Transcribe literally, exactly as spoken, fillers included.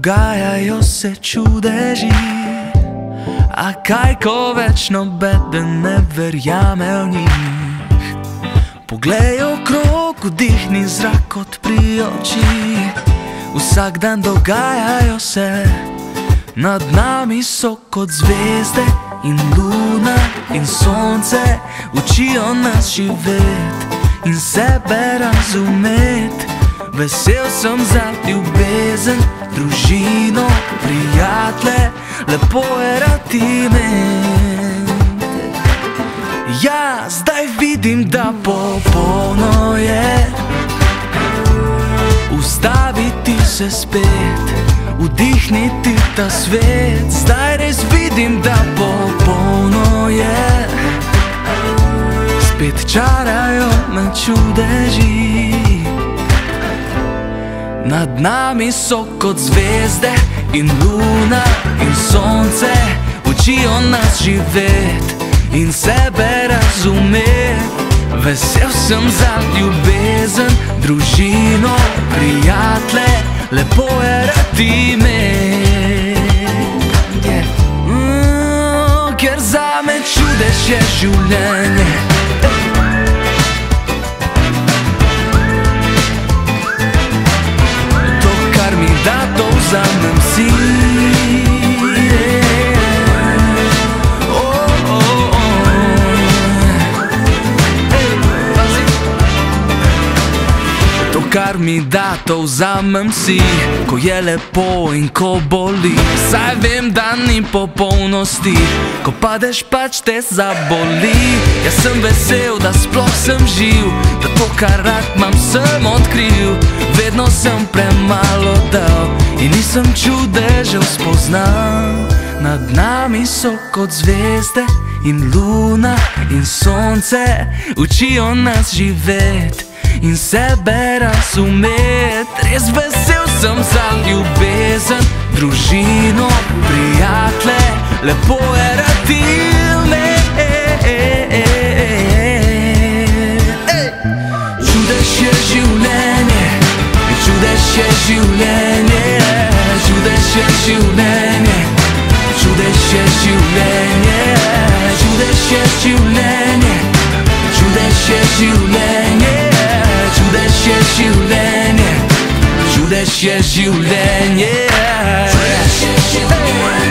dogajajo se čudeži, a kaj ko več nobeden ne verjame v njih. Poglej okrog, vdihni zrak, odpri oči. Vsak dan dogajajo se, nad nami so kot zvezde in luna in sonce. Učijo nas živet in sebe razumet. Vesel sem za ljubezen, družino, prijatelje, lepo je rad imet. Ja, zdaj vidim, da popolno je ustaviti se spet, vdihniti ta svet. Zdaj res vidim, da popolno je, spet čarajo me čudeži. Nad nami so kot zvezde in luna in sonce. Učijo nas živet in sebe razumet. Vesel sem za ljubezen, družino, prijatelje, lepo je rad imet. mm, Ker zame čudež je življenje. To, kar mi da, to vzamem si. Kar mi da, to vzamem si. Ko je lepo in ko boli, saj vem, da ni popolnosti. Ko padeš, pač te zaboli. Jaz sem vesel, da sploh sem živ, da to, kar rad imam, sem odkril. Vedno sem premalo dal in nisem čudežev spoznal. Nad nami so kot zvezde in luna in sonce. Učijo nas živet in sebe razumet. Res vesel sem za ljubezen, družino, prijatelje, lepo je rad imet. Čudež je življenje, čudež je življenje, čudež je življenje, čudež je življenje, čudež je življenje, čudež je življenje. Čudež je življenje, čudež je življenje, čudež je življenje.